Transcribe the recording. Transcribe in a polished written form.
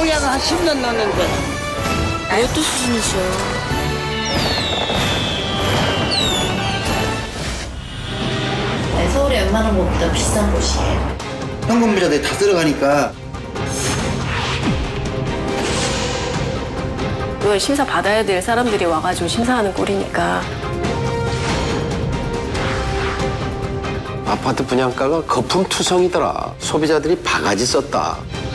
청약을 한 10년 넣었는데. 이것도 수준이죠. 네, 서울의 웬만한 곳보다 비싼 곳이에요. 현금비자들이 다 들어가니까. 이건 심사 받아야 될 사람들이 와가지고 심사하는 꼴이니까. 아파트 분양가가 거품투성이더라. 소비자들이 바가지 썼다.